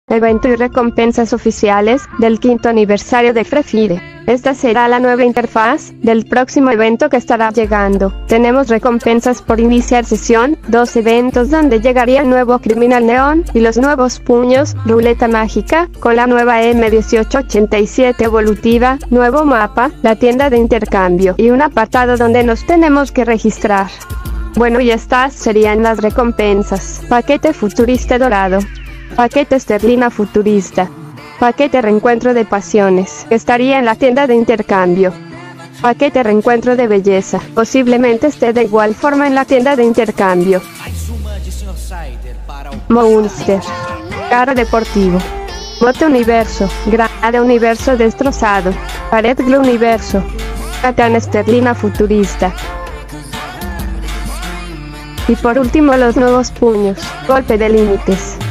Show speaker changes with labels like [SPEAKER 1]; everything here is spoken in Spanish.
[SPEAKER 1] evento y recompensas oficiales del 5º aniversario de Free. Esta será la nueva interfaz del próximo evento que estará llegando. Tenemos recompensas por iniciar sesión, 2 eventos donde llegaría el nuevo Criminal Neón y los nuevos puños, ruleta mágica, con la nueva M1887 evolutiva, nuevo mapa, la tienda de intercambio y un apartado donde nos tenemos que registrar. Bueno, y estas serían las recompensas. Paquete futurista dorado. Paquete esterlina futurista. Paquete reencuentro de pasiones, que estaría en la tienda de intercambio. Paquete reencuentro de belleza, posiblemente esté de igual forma en la tienda de intercambio. Monster. Carro deportivo. Moto universo, grada universo destrozado. Pared glue universo. Katana esterlina futurista. Y por último los nuevos puños, golpe de límites.